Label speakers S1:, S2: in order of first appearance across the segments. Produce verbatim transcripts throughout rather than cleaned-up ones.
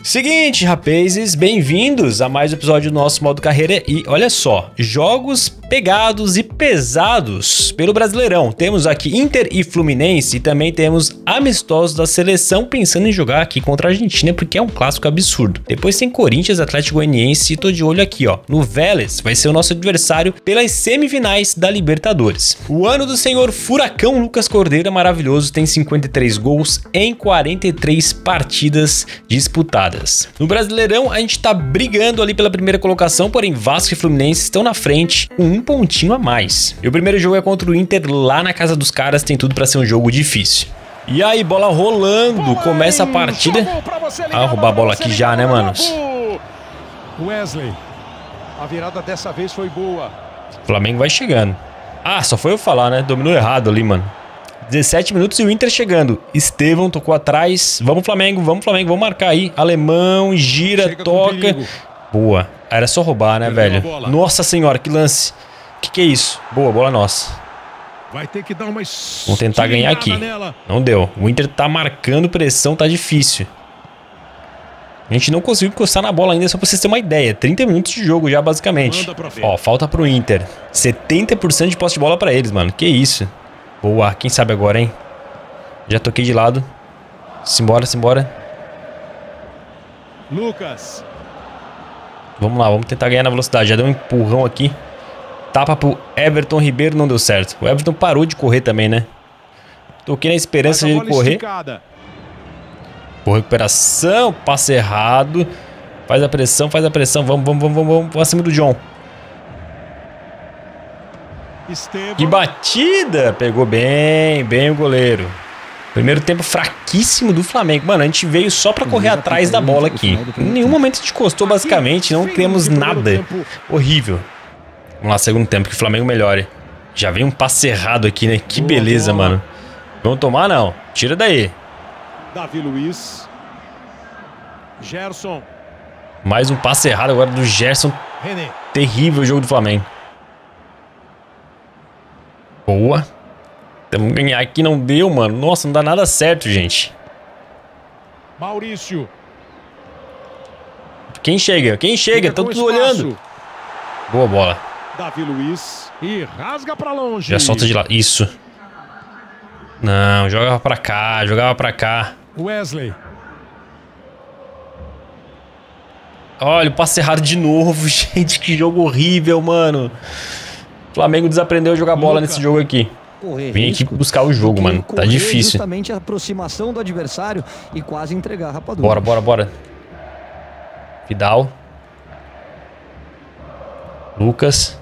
S1: Seguinte, rapazes, bem-vindos a mais um episódio do nosso modo carreira e olha só, jogos pegados e pesados pelo Brasileirão. Temos aqui Inter e Fluminense e também temos amistosos da seleção pensando em jogar aqui contra a Argentina porque é um clássico absurdo. Depois tem Corinthians, Atlético Goianiense e tô de olho aqui ó, no Vélez, vai ser o nosso adversário pelas semifinais da Libertadores. O ano do senhor Furacão Lucas Cordeiro é maravilhoso, tem cinquenta e três gols em quarenta e três partidas disputadas. No Brasileirão, a gente tá brigando ali pela primeira colocação, porém Vasco e Fluminense estão na frente com um pontinho a mais. E o primeiro jogo é contra o Inter lá na casa dos caras, tem tudo pra ser um jogo difícil. E aí, bola rolando, começa a partida. Ah, roubar a bola aqui já, né, manos?
S2: Wesley, a virada dessa vez foi boa.
S1: O Flamengo vai chegando. Ah, só foi eu falar, né? Dominou errado ali, mano. dezessete minutos e o Inter chegando. Estevão tocou atrás. Vamos Flamengo, vamos Flamengo, vamos marcar aí. Alemão, gira, chega, toca. Boa. Era só roubar, né, velho? Nossa senhora, que lance. Que que é isso? Boa, bola nossa.
S2: Vai ter que dar uma
S1: Vamos tentar ganhar aqui. Nela. Não deu. O Inter tá marcando pressão, tá difícil. A gente não conseguiu encostar na bola ainda, só pra vocês terem uma ideia. trinta minutos de jogo já, basicamente. Ó, falta pro Inter. setenta por cento de posse de bola pra eles, mano. Que isso? Boa, quem sabe agora, hein? Já toquei de lado. Simbora, simbora.
S2: Lucas.
S1: Vamos lá, vamos tentar ganhar na velocidade. Já deu um empurrão aqui. Tapa pro Everton Ribeiro, não deu certo. O Everton parou de correr também, né? Toquei na esperança de ele correr. Esticada. Boa recuperação, passe errado. Faz a pressão, faz a pressão. Vamos, vamos, vamos, vamos, vamos acima do John.
S2: Estevão.
S1: Que batida! Pegou bem, bem o goleiro. Primeiro tempo fraquíssimo do Flamengo. Mano, a gente veio só pra correr atrás da bola aqui. Em nenhum momento a gente encostou, basicamente. Não temos nada. Horrível. Vamos lá, segundo tempo, que o Flamengo melhore. Já vem um passe errado aqui, né? Que beleza, mano. Vamos tomar, não. Tira daí.
S2: Davi Luiz. Gerson.
S1: Mais um passe errado agora do Gerson.
S2: René.
S1: Terrível o jogo do Flamengo. Boa. Temos que ganhar aqui, não deu, mano. Nossa, não dá nada certo, gente.
S2: Maurício.
S1: Quem chega? Quem chega? Estão tudo olhando. Boa bola.
S2: Davi Luiz. E rasga pra longe.
S1: Já solta de lá. Isso. Não, jogava pra cá, jogava pra cá.
S2: Wesley.
S1: Olha, o passe errado de novo, gente. Que jogo horrível, mano. O Flamengo desaprendeu a jogar bola nesse jogo aqui. Vim aqui buscar o jogo, mano. Tá difícil.
S3: Justamente a aproximação do adversário e quase entregar a rapadura.
S1: Bora, bora, bora. Vidal. Lucas.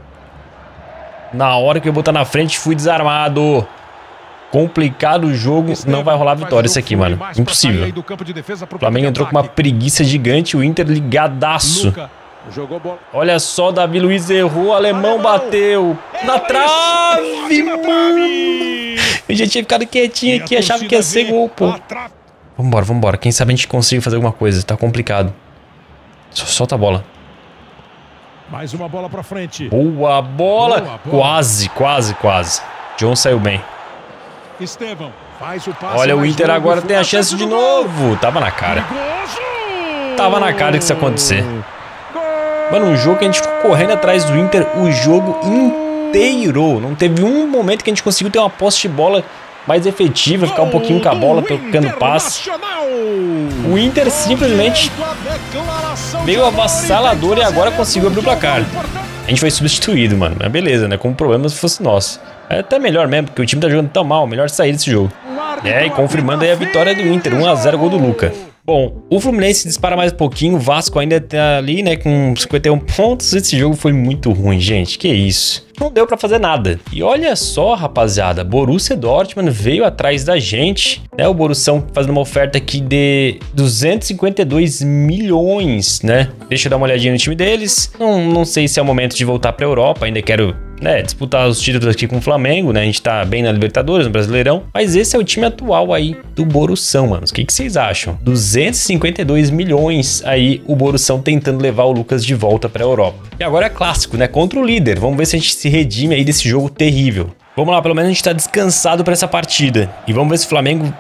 S1: Na hora que eu botar na frente, fui desarmado. Complicado o jogo. Não vai rolar vitória isso aqui, mano. Impossível. O Flamengo entrou com uma preguiça gigante. O Inter ligadaço.
S2: Jogou bola.
S1: Olha só, Davi Luiz errou, o alemão bateu na trave, mano. Eu já tinha ficado quietinho aqui, achava que ia ser gol, pô. Vambora, vambora. Quem sabe a gente consiga fazer alguma coisa, tá complicado. Solta a bola.
S2: Mais uma bola pra frente.
S1: Boa bola. Boa, boa. Quase, quase, quase. John saiu bem.
S2: Estevão faz o passe.
S1: Olha, o Inter agora tem a chance de novo. Tava na cara. Tava na cara que isso ia acontecer. Mano, um jogo que a gente ficou correndo atrás do Inter o jogo inteiro. Não teve um momento que a gente conseguiu ter uma posse de bola mais efetiva, ficar um pouquinho com a bola, tocando passe. O Inter simplesmente veio avassalador e agora conseguiu abrir o placar. A gente foi substituído, mano. Mas beleza, né? Como problema se fosse nosso. É até melhor mesmo, porque o time tá jogando tão mal. Melhor sair desse jogo. É, e confirmando aí a vitória do Inter. um a zero, gol do Luca. Bom, o Fluminense dispara mais um pouquinho, o Vasco ainda tá ali, né, com cinquenta e um pontos. Esse jogo foi muito ruim, gente, que isso. Não deu pra fazer nada. E olha só, rapaziada, Borussia Dortmund veio atrás da gente, né, o Borussão fazendo uma oferta aqui de duzentos e cinquenta e dois milhões, né. Deixa eu dar uma olhadinha no time deles. Não, não sei se é o momento de voltar pra Europa, ainda quero, né, disputar os títulos aqui com o Flamengo, né, a gente tá bem na Libertadores, no Brasileirão. Mas esse é o time atual aí do Borussão, mano. O que que vocês acham? duzentos e cinquenta e dois milhões aí o Borussão tentando levar o Lucas de volta pra Europa. E agora é clássico, né? Contra o líder. Vamos ver se a gente se redime aí desse jogo terrível. Vamos lá, pelo menos a gente tá descansado pra essa partida. E vamos ver se o Flamengo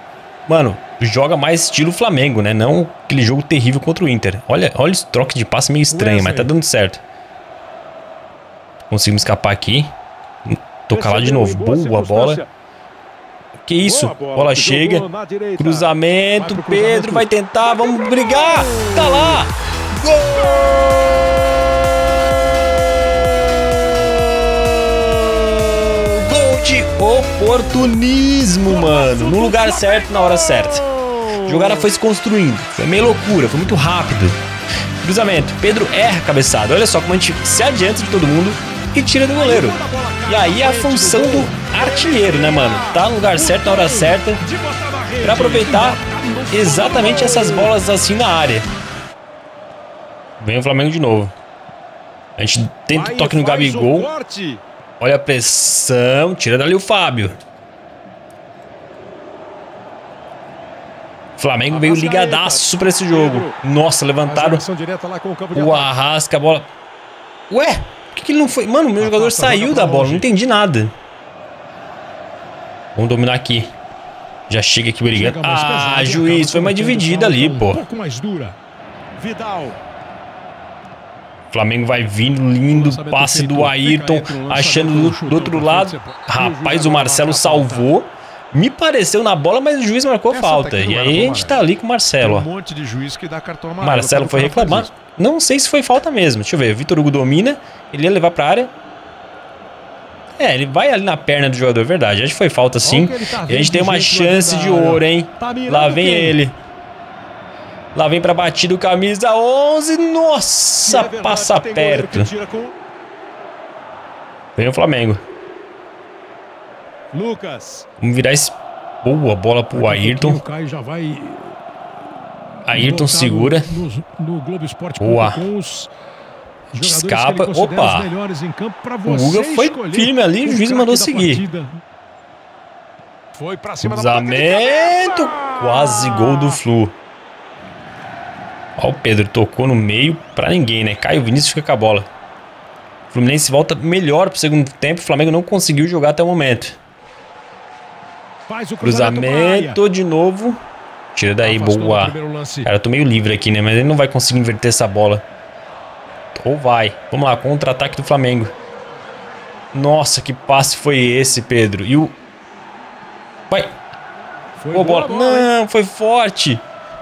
S1: mano, joga mais estilo Flamengo, né? Não aquele jogo terrível contra o Inter. Olha, olha esse troque de passe meio estranho, mas tá dando certo. Conseguimos escapar aqui. Tocar lá de novo. Boa bola. Que isso? Bola chega. Cruzamento. Pedro vai tentar. Vamos brigar. Tá lá. Gol! Gol de oportunismo, mano. No lugar certo, na hora certa. A jogada foi se construindo. Foi meio loucura. Foi muito rápido. Cruzamento. Pedro erra a cabeçada. Olha só como a gente se adianta de todo mundo e tira do goleiro. E aí a função do artilheiro, né, mano? Tá no lugar certo, na hora certa, pra aproveitar exatamente essas bolas assim na área. Vem o Flamengo de novo. A gente tenta o toque no Gabigol. Olha a pressão. Tira dali o Fábio. Flamengo veio ligadaço pra esse jogo. Nossa, levantaram o Arrasca, a bola. Ué? Por que, que ele não foi? Mano, meu jogador saiu da bola. Não entendi nada. Vamos dominar aqui. Já chega aqui brigando. Ah, juiz. Foi uma dividida ali, pô. Flamengo vai vindo. Lindo passe do Ayrton. Achando do, do outro lado. Rapaz, o Marcelo salvou. Me pareceu na bola, mas o juiz marcou falta. E aí a gente tá ali com o Marcelo. Ó. Marcelo foi reclamar. Não sei se foi falta mesmo. Deixa eu ver. O Vitor Hugo domina. Ele ia levar pra área. É, ele vai ali na perna do jogador, verdade. Acho que foi falta sim. E a gente tem uma chance de ouro, hein? Lá vem ele. Lá vem pra batida o camisa onze. Nossa, passa perto. Vem o Flamengo.
S2: Lucas.
S1: Vamos virar esse... Boa bola pro Ayrton. Ayrton segura. Boa. Escapa. Opa. O Guga foi firme ali. O juiz mandou seguir. Cruzamento. Quase gol do Flu. Ó, o Pedro tocou no meio pra ninguém, né? Caio Vinícius fica com a bola. O Fluminense volta melhor pro segundo tempo. O Flamengo não conseguiu jogar até o momento. Cruzamento de novo. Tira daí, boa. Cara, eu tô meio livre aqui, né? Mas ele não vai conseguir inverter essa bola. Ou vai. Vamos lá, contra-ataque do Flamengo. Nossa, que passe foi esse, Pedro? E o... Vai. Boa bola. Não, foi forte.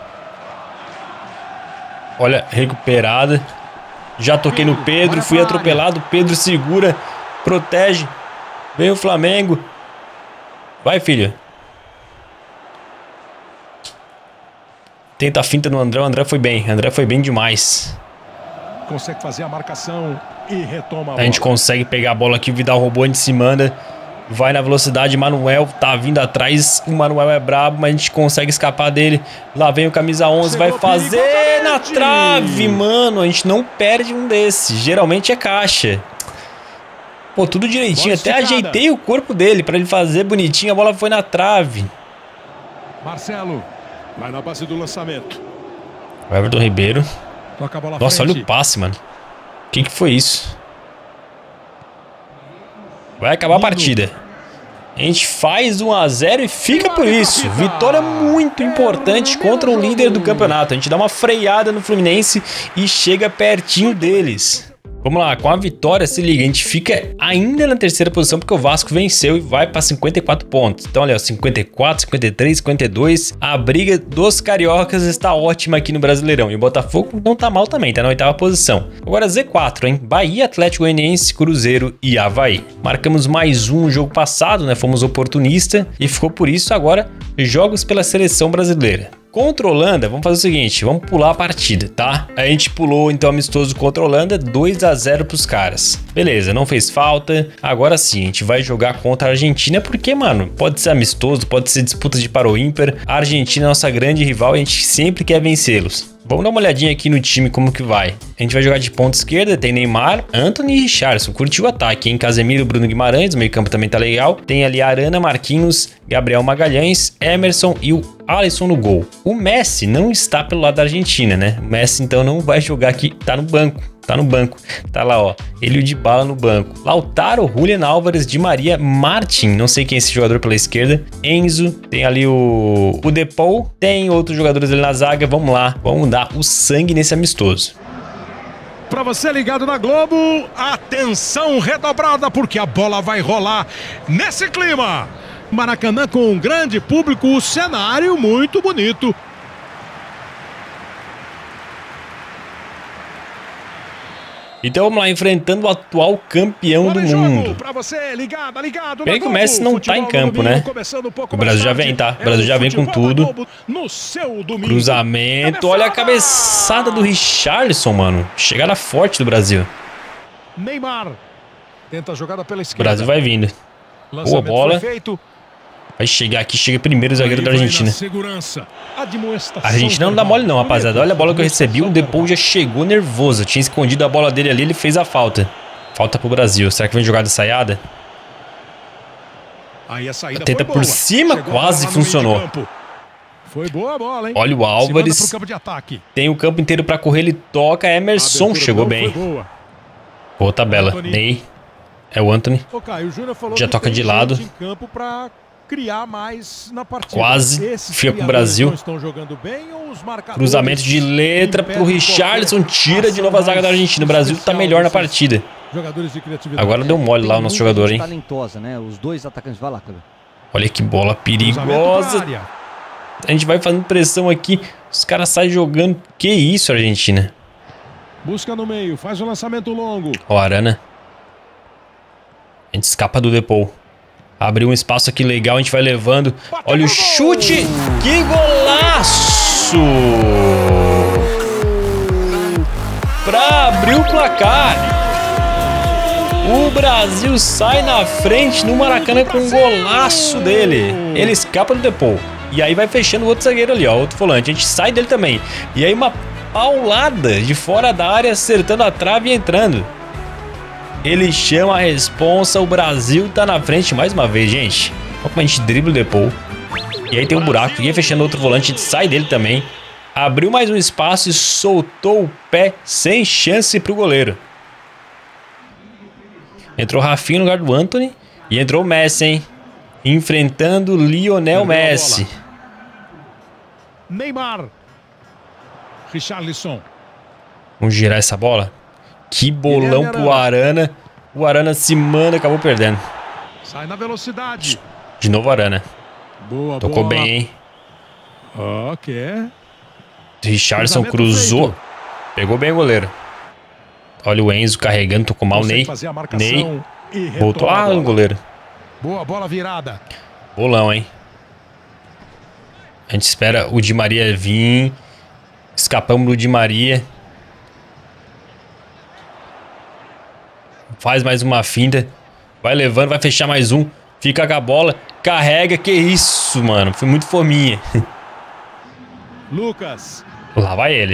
S1: Olha, recuperada. Já toquei no Pedro, fui atropelado. Pedro segura, protege. Vem o Flamengo. Vai, filho. Tenta a finta no André. O André foi bem. O André foi bem demais.
S2: Consegue fazer a marcação e retoma a bola.
S1: A gente consegue pegar a bola aqui. O Vidal roubou, a gente se manda. Vai na velocidade. Manuel tá vindo atrás. O Manuel é brabo, mas a gente consegue escapar dele. Lá vem o camisa onze. Vai fazer na trave, mano. A gente não perde um desses. Geralmente é caixa. Pô, tudo direitinho. Até ajeitei o corpo dele pra ele fazer bonitinho. A bola foi na trave.
S2: Marcelo vai na base do lançamento.
S1: O Everton Ribeiro. Nossa, olha o passe, mano. O que que foi isso? Vai acabar a partida. A gente faz um a zero e fica por isso. Vitória muito importante contra o líder do campeonato. A gente dá uma freada no Fluminense e chega pertinho deles. Vamos lá, com a vitória, se liga, a gente fica ainda na terceira posição porque o Vasco venceu e vai para cinquenta e quatro pontos. Então, olha, cinquenta e quatro, cinquenta e três, cinquenta e dois. A briga dos cariocas está ótima aqui no Brasileirão. E o Botafogo não tá mal também, tá na oitava posição. Agora Z quatro, hein? Bahia, Atlético Goianiense, Cruzeiro e Avaí. Marcamos mais um jogo passado, né? Fomos oportunista e ficou por isso agora jogos pela seleção brasileira. Contra a Holanda, vamos fazer o seguinte, vamos pular a partida, tá? A gente pulou então amistoso contra a Holanda, dois a zero pros caras. Beleza, não fez falta. Agora sim, a gente vai jogar contra a Argentina, porque, mano, pode ser amistoso, pode ser disputa de para o ímpar. A Argentina é nossa grande rival e a gente sempre quer vencê-los. Vamos dar uma olhadinha aqui no time como que vai. A gente vai jogar de ponta esquerda, tem Neymar, Antony e Richarlison. Curtiu o ataque, hein? Casemiro, Bruno Guimarães, o meio campo também tá legal. Tem ali Arana, Marquinhos, Gabriel Magalhães, Emerson e o Alisson no gol. O Messi não está pelo lado da Argentina, né? O Messi então não vai jogar aqui, tá no banco. Tá no banco. Tá lá, ó. Ele e o Dybala no banco. Lautaro, Julian Álvares, Di Maria, Martin. Não sei quem é esse jogador pela esquerda. Enzo. Tem ali o, o Depou. Tem outros jogadores ali na zaga. Vamos lá. Vamos dar o sangue nesse amistoso.
S2: Para você ligado na Globo, atenção redobrada, porque a bola vai rolar nesse clima. Maracanã com um grande público, o cenário muito bonito.
S1: Então vamos lá, enfrentando o atual campeão do mundo. Pena que o Messi não tá em campo, né? O Brasil já vem, tá? O Brasil já vem com tudo. Cruzamento. Olha a cabeçada do Richarlison, mano. Chegada forte do Brasil.
S2: Neymar tenta a jogada pela esquerda.
S1: O Brasil vai vindo. Boa bola. Vai chegar aqui, chega primeiro o zagueiro da Argentina. A Argentina não dá mole não, rapaziada. Olha a bola que eu recebi, o Depou já chegou nervoso. Eu tinha escondido a bola dele ali, ele fez a falta. Falta pro Brasil. Será que vem jogada ensaiada? Tenta por cima, quase funcionou.
S2: Foi boa a bola, hein?
S1: Olha o Álvares. Tem o campo inteiro pra correr, ele toca. Emerson chegou bem. Boa tabela. Ney. É o Antony. Já toca de lado.
S2: Criar mais na partida.
S1: Quase fica pro Brasil.
S2: Bem,
S1: cruzamento de letra pro Richarlison. Tira de novo a zaga da Argentina. O Brasil tá melhor na partida. Agora deu mole lá o nosso jogador, hein? Olha que bola perigosa. A gente vai fazendo pressão aqui. Os caras saem jogando. Que isso, Argentina?
S2: Busca no meio, faz o lançamento longo.
S1: Ó, Arana. A gente escapa do Depou. Abriu um espaço aqui legal, a gente vai levando. Olha o chute! Que golaço! Pra abrir o placar. O Brasil sai na frente no Maracanã com um golaço dele. Ele escapa do Depou. E aí vai fechando o outro zagueiro ali, ó. Outro volante. A gente sai dele também. E aí uma paulada de fora da área, acertando a trave e entrando. Ele chama a responsa, o Brasil tá na frente mais uma vez, gente. Olha como a gente dribla o Depou. E aí tem um buraco, ia fechando outro volante, a gente sai dele também. Abriu mais um espaço e soltou o pé sem chance pro goleiro. Entrou o Rafinha no lugar do Antony. E entrou o Messi, hein? Enfrentando Lionel Messi.
S2: Neymar. Richarlison.
S1: Vamos girar essa bola. Que bolão pro Arana. O Arana se manda, acabou perdendo.
S2: Sai na velocidade.
S1: De novo Arana.
S2: Boa,
S1: Tocou
S2: boa.
S1: bem, hein?
S2: Ok.
S1: Richarlison cruzou. Feito. Pegou bem o goleiro. Olha o Enzo carregando, tocou mal. Ney. Ney. Voltou lá no goleiro.
S2: Boa bola virada.
S1: Bolão, hein? A gente espera o Di Maria vir. Escapamos do Di Maria. Faz mais uma finta. Vai levando, vai fechar mais um. Fica com a bola. Carrega. Que isso, mano. Foi muito fominha.
S2: Lucas.
S1: Lá vai ele.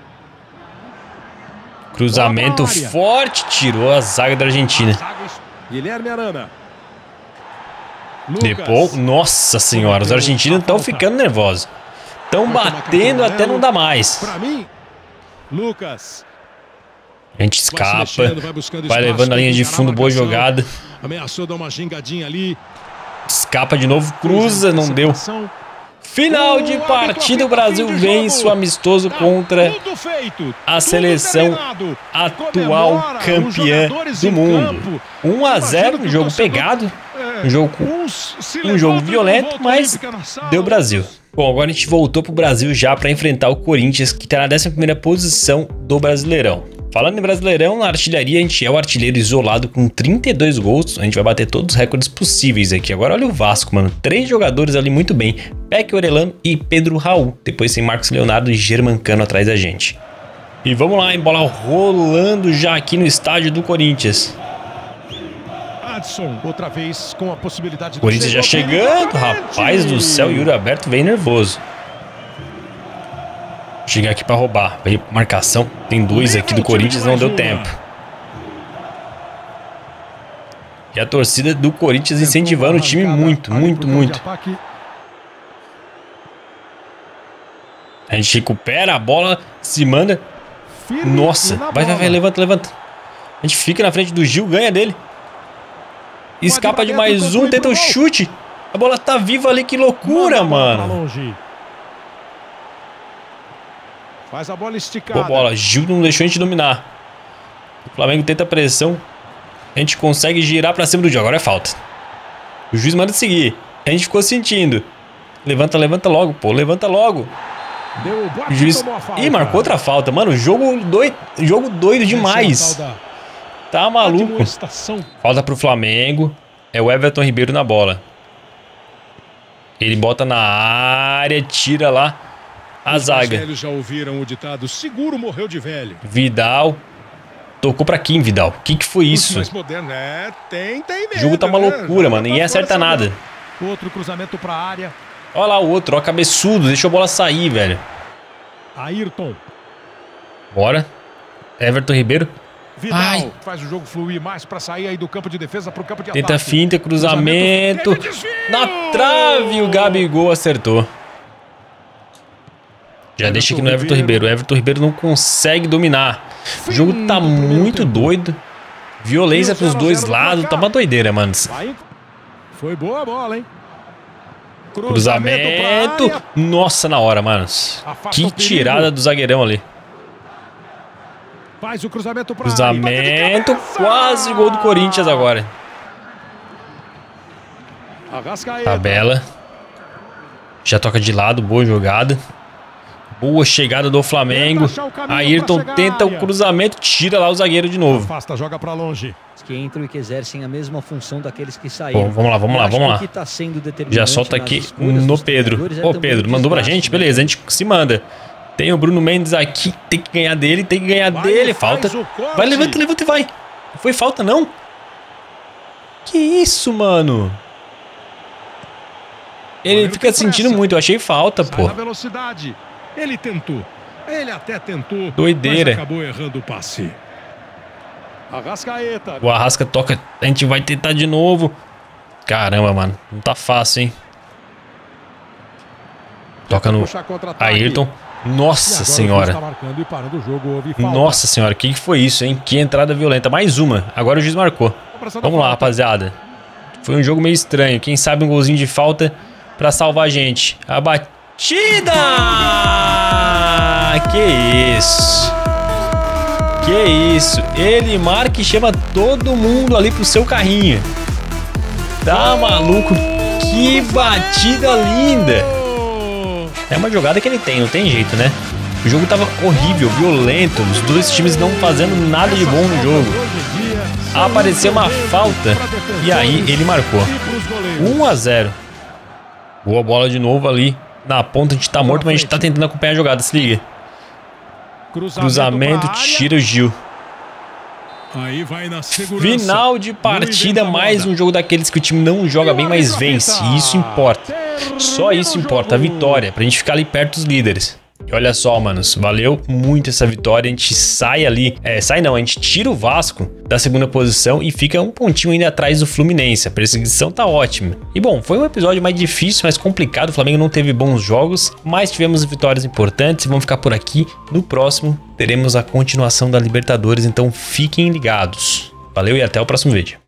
S1: Cruzamento forte. Tirou a zaga da Argentina.
S2: Guilherme Arana.
S1: Depois, nossa senhora. Os argentinos estão ficando nervosos. Estão batendo até não dá mais.
S2: Pra mim, Lucas.
S1: A gente escapa, vai, vai levando a linha de fundo, boa jogada.
S2: Ameaçou dar uma gingadinha ali.
S1: Escapa de novo, cruza, não deu. Final de partida, o Brasil vence o amistoso contra a seleção atual campeã do mundo. um a zero, um jogo pegado, um jogo, um jogo violento, mas deu Brasil. Bom, agora a gente voltou pro Brasil já para enfrentar o Corinthians, que está na décima primeira posição do Brasileirão. Falando em Brasileirão, na artilharia a gente é o artilheiro isolado com trinta e dois gols. A gente vai bater todos os recordes possíveis aqui. Agora olha o Vasco, mano. Três jogadores ali muito bem. Peck Orelhano e Pedro Raul. Depois tem Marcos Leonardo e Germancano atrás da gente. E vamos lá, em bola rolando já aqui no estádio do Corinthians.
S2: Adson, outra vez com a possibilidade do
S1: Corinthians já chegando. Rapaz do céu, Yuri Alberto vem nervoso. Chegar aqui pra roubar. Veio marcação. Tem dois aqui do Corinthians, não deu tempo. E a torcida do Corinthians incentivando o time muito, muito, muito. A gente recupera a bola, se manda. Nossa, vai, vai, vai, levanta, levanta. A gente fica na frente do Gil, ganha dele. Escapa de mais um, tenta o chute. A bola tá viva ali, que loucura, mano.
S2: Faz a bola esticada.
S1: Boa bola, Gil não deixou a gente dominar. O Flamengo tenta pressão. A gente consegue girar pra cima do Gil, agora é falta. O juiz manda seguir. A gente ficou sentindo. Levanta, levanta logo, pô, levanta logo.
S2: Deu o bote,
S1: O juiz...
S2: tomou a falta.
S1: Ih, marcou outra falta. Mano, jogo doido, jogo doido demais. Tá maluco. Falta pro Flamengo. É o Everton Ribeiro na bola. Ele bota na área, tira lá a zaga.
S2: Os velhos já ouviram o ditado, seguro morreu de velho.
S1: Vidal. Tocou pra quem, Vidal? O que que foi isso?
S2: Moderno, é, tem, tem mesmo,
S1: o jogo tá uma
S2: né?
S1: loucura, mano. Ninguém acerta nada.
S2: Outro cruzamento pra área.
S1: Olha lá o outro, ó, cabeçudo. Deixou a bola sair, velho.
S2: Ayrton.
S1: Bora. Everton Ribeiro.
S2: Vidal.
S1: Ai.
S2: Faz o jogo fluir mais pra sair aí do campo de defesa pro campo de
S1: Tenta
S2: ataque.
S1: finta, cruzamento.
S2: cruzamento.
S1: Na trave, o Gabigol acertou. Já
S2: Everton
S1: deixa aqui no Everton
S2: Ribeiro.
S1: Ribeiro. O Everton Ribeiro não consegue dominar. O jogo tá muito doido. Violência pros dois lados. Tá uma doideira, mano.
S2: Vai. Foi boa a bola, hein?
S1: Cruzamento.
S2: pra área.
S1: Nossa, na hora, mano.
S2: Afasta
S1: Que
S2: o perigo.
S1: tirada do zagueirão ali.
S2: Faz o cruzamento pra
S1: Cruzamento.
S2: área.
S1: Quase gol do Corinthians agora.
S2: Arrascaeta.
S1: Tabela. Já toca de lado. Boa jogada. Boa chegada do Flamengo. Ayrton tenta o cruzamento. Tira lá o zagueiro de novo.
S2: Afasta, joga pra longe.
S3: Que entram e que exercem a mesma função daqueles que saíram.
S1: Bom, vamos lá, vamos lá, vamos lá.
S3: Tá
S1: Já solta aqui no Pedro. Ô, Pedro, mandou pra gente? Beleza, a gente se manda. Tem o Bruno Mendes aqui. Tem que ganhar dele, tem que ganhar
S2: Vai,
S1: dele.
S2: faz
S1: Falta.
S2: o corte.
S1: Vai, levanta, levanta e vai. Não foi falta, não? Que isso, mano? Ele
S2: Goleiro
S1: fica
S2: tem
S1: sentindo
S2: pressa.
S1: muito. Eu achei falta,
S2: Sai
S1: pô.
S2: na velocidade. Ele tentou. Ele até tentou.
S1: Doideira.
S2: Mas acabou errando o passe. Arrascaeta.
S1: O Arrasca toca. A gente vai tentar de novo. Caramba, mano. Não tá fácil, hein? Toca no
S2: Puxar contra-ataque.
S1: Ayrton.
S2: E
S1: Nossa
S2: agora
S1: senhora.
S2: o juiz tá marcando e parando o jogo, houve falta.
S1: Nossa senhora, o que que foi isso, hein? Que entrada violenta. Mais uma. Agora o juiz marcou. Vamos lá, rapaziada. Foi um jogo meio estranho. Quem sabe um golzinho de falta pra salvar a gente. A batida! Que isso. Que isso. Ele marca e chama todo mundo ali pro seu carrinho. Tá maluco? Que batida linda. É uma jogada que ele tem, não tem jeito, né? O jogo tava horrível, violento. Os dois times não fazendo nada de bom no jogo. Apareceu uma falta e aí ele marcou. um a zero. Boa bola de novo ali. Na ponta a gente tá morto, mas a gente tá tentando acompanhar a jogada, se liga. Cruzamento, tira o Gil.
S2: Aí vai na segurança.
S1: Final de partida, mais um jogo daqueles que o time não joga bem, mas vence. E isso importa. Só isso importa, a vitória, pra gente ficar ali perto dos líderes. E olha só, manos, valeu muito essa vitória. A gente sai ali, é, sai não, a gente tira o Vasco da segunda posição e fica um pontinho ainda atrás do Fluminense. A perseguição tá ótima. E bom, foi um episódio mais difícil, mais complicado. O Flamengo não teve bons jogos, mas tivemos vitórias importantes e vamos ficar por aqui. No próximo, teremos a continuação da Libertadores, então fiquem ligados. Valeu e até o próximo vídeo.